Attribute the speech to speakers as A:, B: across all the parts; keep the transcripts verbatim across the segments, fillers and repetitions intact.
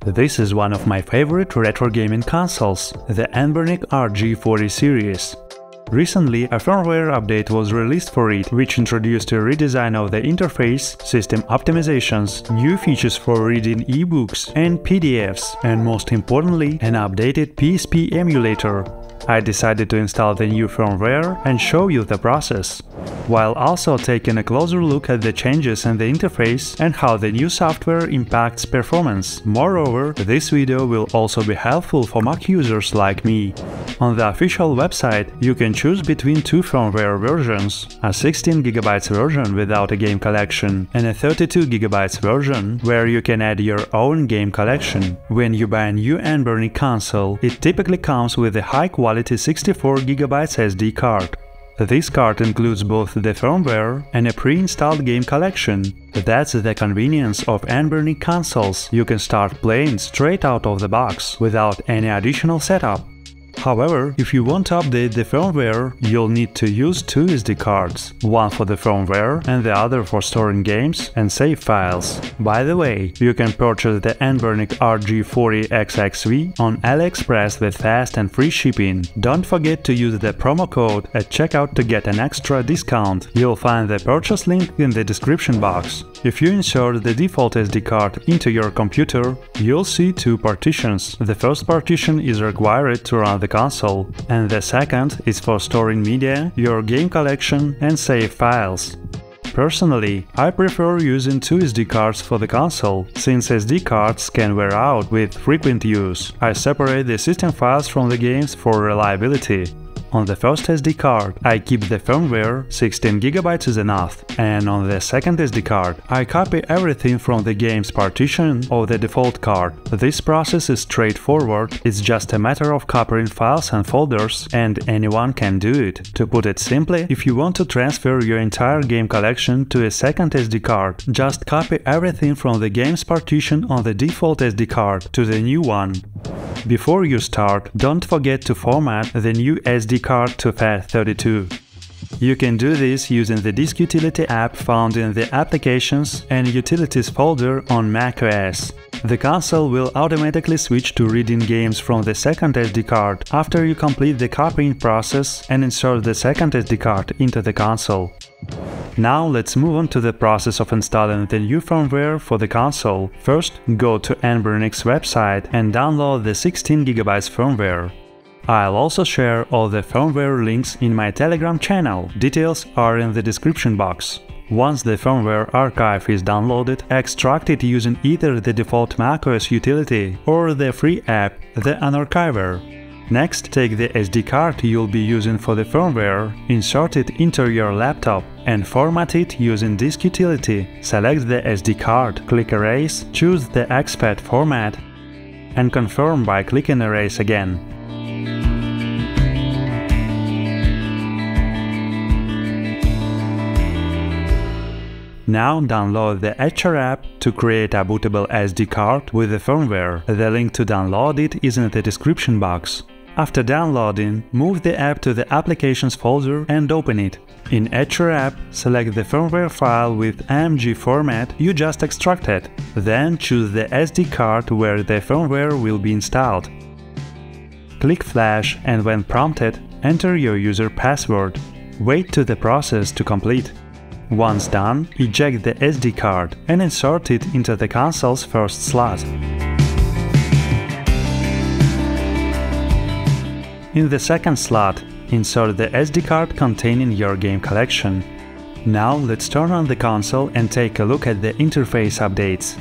A: This is one of my favorite retro gaming consoles, the Anbernic R G forty series. Recently, a firmware update was released for it, which introduced a redesign of the interface, system optimizations, new features for reading ebooks and P D Fs, and most importantly, an updated P S P emulator. I decided to install the new firmware and show you the process, while also taking a closer look at the changes in the interface and how the new software impacts performance. Moreover, this video will also be helpful for Mac users like me. On the official website, you can choose between two firmware versions, a sixteen gigabyte version without a game collection and a thirty-two gigabyte version where you can add your own game collection. When you buy a new Anbernic console, it typically comes with a high-quality sixty-four gigabyte S D card. This card includes both the firmware and a pre-installed game collection. That's the convenience of Anbernic consoles. You can start playing straight out of the box, without any additional setup. However, if you want to update the firmware, you'll need to use two S D cards, one for the firmware and the other for storing games and save files. By the way, you can purchase the Anbernic R G forty X X V on AliExpress with fast and free shipping. Don't forget to use the promo code at checkout to get an extra discount. You'll find the purchase link in the description box. If you insert the default S D card into your computer, you'll see two partitions. The first partition is required to run the console, and the second is for storing media, your game collection and save files. Personally, I prefer using two S D cards for the console, since S D cards can wear out with frequent use. I separate the system files from the games for reliability. On the first S D card, I keep the firmware, sixteen gigabytes is enough, and on the second S D card, I copy everything from the game's partition of the default card. This process is straightforward, it's just a matter of copying files and folders, and anyone can do it. To put it simply, if you want to transfer your entire game collection to a second S D card, just copy everything from the game's partition on the default S D card to the new one. Before you start, don't forget to format the new S D card to FAT thirty-two. You can do this using the Disk Utility app found in the Applications and Utilities folder on macOS. The console will automatically switch to reading games from the second S D card after you complete the copying process and insert the second S D card into the console. Now let's move on to the process of installing the new firmware for the console. First, go to Anbernic's website and download the sixteen gigabyte firmware. I'll also share all the firmware links in my Telegram channel. Details are in the description box. Once the firmware archive is downloaded, extract it using either the default macOS utility or the free app, the Unarchiver. Next, take the S D card you'll be using for the firmware, insert it into your laptop, and format it using Disk Utility. Select the S D card, click Erase, choose the exFAT format, and confirm by clicking Erase again. Now download the Etcher app to create a bootable S D card with the firmware. The link to download it is in the description box. After downloading, move the app to the Applications folder and open it. In Etcher app, select the firmware file with A M G format you just extracted. Then choose the S D card where the firmware will be installed. Click Flash and when prompted, enter your user password. Wait to the process to complete. Once done, eject the S D card and insert it into the console's first slot. In the second slot, insert the S D card containing your game collection. Now let's turn on the console and take a look at the interface updates.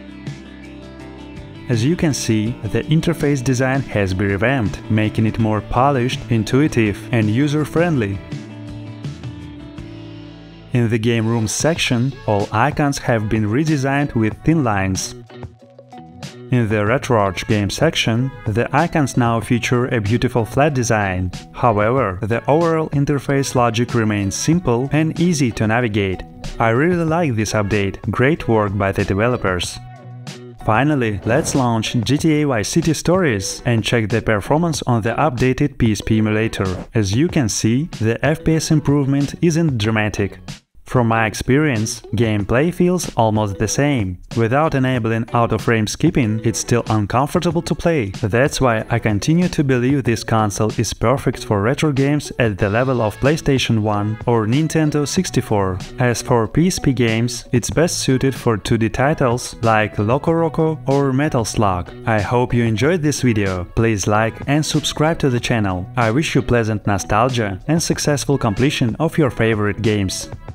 A: As you can see, the interface design has been revamped, making it more polished, intuitive and user-friendly. In the Game Rooms section, all icons have been redesigned with thin lines. In the RetroArch game section, the icons now feature a beautiful flat design. However, the overall interface logic remains simple and easy to navigate. I really like this update, great work by the developers. Finally, let's launch G T A Vice City Stories and check the performance on the updated P S P emulator. As you can see, the F P S improvement isn't dramatic. From my experience, gameplay feels almost the same. Without enabling out-of-frame skipping, it's still uncomfortable to play. That's why I continue to believe this console is perfect for retro games at the level of PlayStation one or Nintendo sixty-four. As for P S P games, it's best suited for two D titles like Loco Roco or Metal Slug. I hope you enjoyed this video. Please like and subscribe to the channel. I wish you pleasant nostalgia and successful completion of your favorite games.